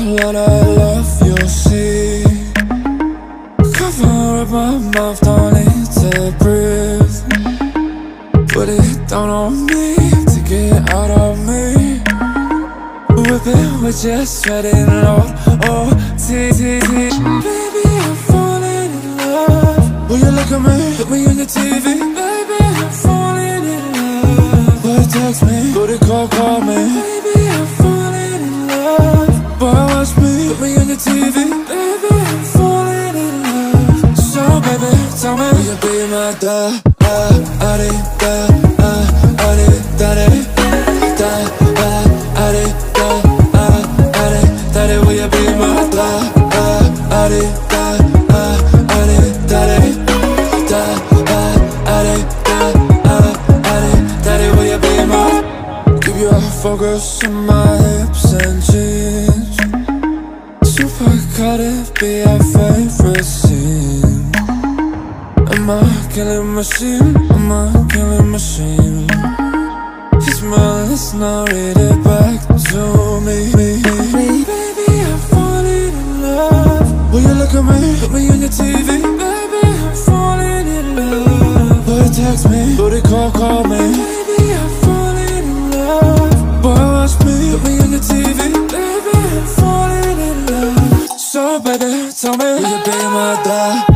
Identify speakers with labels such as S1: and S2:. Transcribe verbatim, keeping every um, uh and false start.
S1: lot of love, you'll see. Cover up my mouth, don't need to breathe. Put it down on me to get out of me. Whip it with your sweating load. Oh, T T T. Baby, I'm falling in love. Will you look at me? Put me on your T V. Baby, I'm falling in love. Boy, text me. Go to call, call me. Baby, I'm falling in love. Boy, watch me. Put me on your T V. Baby, I'm falling in love. So, baby, tell me, will you be my da, ah, adi, da, ah, adi, da, da, da, ah, adi, da, ah, adi, da, da, will you be my da, ah, adi, da, ah, adi, da, da, da, ah, adi, da, ah, adi, da, da, will you be my? Keep your focus on my hips and jeans. Super Cardi be our favorite scene. I'm a killing machine, I'm a killing machine. His smile is now read it back to me, me, me. Baby, I'm falling in love. Will you look at me? Put me on your T V. Baby, I'm falling in love. Boy, text me. Booty call, call me. Baby, I'm falling in love. Boy, watch me. Put me on your T V. Baby, I'm falling in love. So, baby, tell me, will you be my dad?